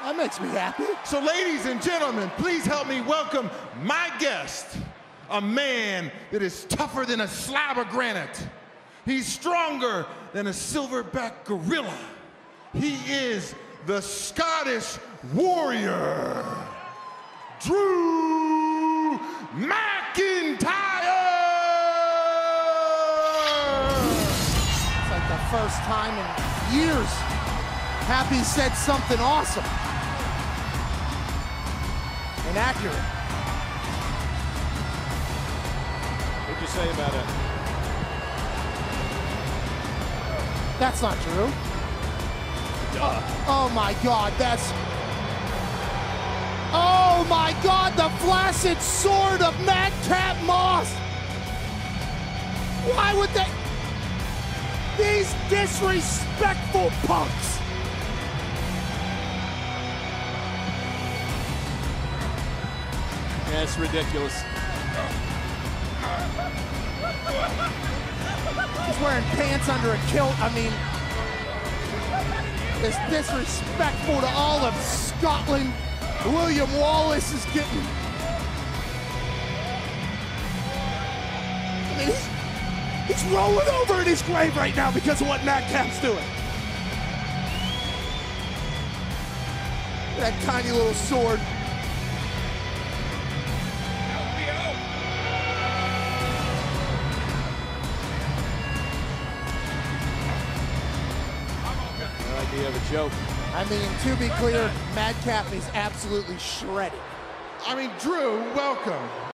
That makes me happy. So ladies and gentlemen, please help me welcome my guest, a man that is tougher than a slab of granite. He's stronger than a silverback gorilla. He is the Scottish Warrior, Drew McIntyre! It's like the first time in years Happy said something awesome and accurate. What'd you say about it? That's not true. Oh my God, that's... Oh my God, the flaccid sword of Madcap Moss! Why would they... These disrespectful punks! Yeah, it's ridiculous. He's wearing pants under a kilt. I mean, it's disrespectful to all of Scotland. William Wallace is getting... I mean, he's rolling over in his grave right now because of what Madcap's doing. That tiny little sword. Idea of a joke. I mean, to be clear, Madcap is absolutely shredded. I mean, Drew, welcome.